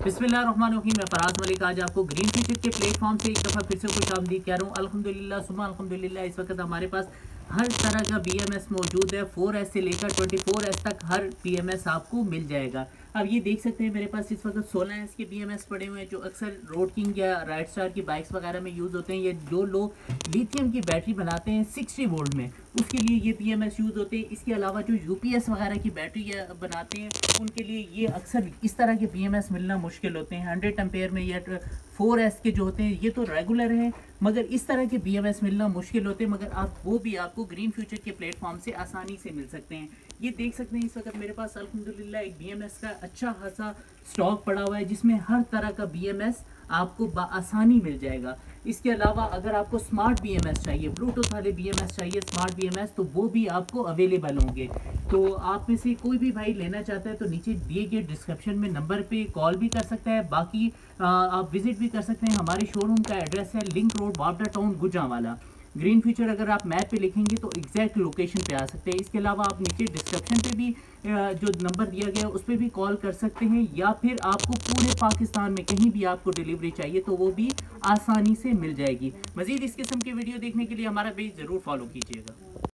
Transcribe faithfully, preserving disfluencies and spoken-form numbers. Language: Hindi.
बिस्मिल्लाहिर्रहमानिर्रहीम। मैं फराज मलिक आज आपको ग्रीन फ्यूचर के प्लेटफॉर्म से एक दफ़ा फिर से खुश आमदीद कह रहा हूँ। अल्हम्दुलिल्लाह सुबह अल्हम्दुलिल्लाह इस वक्त हमारे पास हर तरह का बीएमएस मौजूद है। फोर एस से लेकर ट्वेंटी फोर एस तक हर बीएमएस आपको मिल जाएगा। अब ये देख सकते हैं मेरे पास इस वक्त सोलह एस के बीएमएस पड़े हुए हैं जो अक्सर रोड किंग या राइड स्टार की बाइक्स वगैरह में यूज़ होते हैं। ये जो लोग लिथियम की बैटरी बनाते हैं सिक्सटी वोल्ट में, उसके लिए ये बीएमएस यूज़ होते हैं। इसके अलावा जो यूपीएस वगैरह की बैटरी बनाते हैं उनके लिए ये अक्सर इस तरह के बीएमएस मिलना मुश्किल होते हैं। हंड्रेड एम्पेयर में या फोर एस के जो होते हैं ये तो रेगुलर हैं, मगर इस तरह के बीएमएस मिलना मुश्किल होते हैं, मगर आप वो भी आपको ग्रीन फ्यूचर के प्लेटफॉर्म से आसानी से मिल सकते हैं। ये देख सकते हैं इस वक्त मेरे पास अल्हम्दुलिल्लाह एक बीएमएस का अच्छा खासा स्टॉक पड़ा हुआ है जिसमें हर तरह का बीएमएस आपको आसानी मिल जाएगा। इसके अलावा अगर आपको स्मार्ट बीएमएस चाहिए, ब्लूटूथ वाले बीएमएस चाहिए स्मार्ट बीएमएस, तो वो भी आपको अवेलेबल होंगे। तो आप में से कोई भी भाई लेना चाहता है तो नीचे दिए गए डिस्क्रिप्शन में नंबर पे कॉल भी कर सकता है। बाकी आ, आप विजिट भी कर सकते हैं। हमारे शोरूम का एड्रेस है link road Wapda town Gujranwala. Green future अगर आप मैप पे लिखेंगे तो एग्जैक्ट लोकेशन पे आ सकते हैं। इसके अलावा आप नीचे डिस्क्रिप्शन पे भी जो नंबर दिया गया है उस पर भी कॉल कर सकते हैं, या फिर आपको पूरे पाकिस्तान में कहीं भी आपको डिलीवरी चाहिए तो वो भी आसानी से मिल जाएगी। मजीद इस किस्म की वीडियो देखने के लिए हमारा पेज ज़रूर फॉलो कीजिएगा।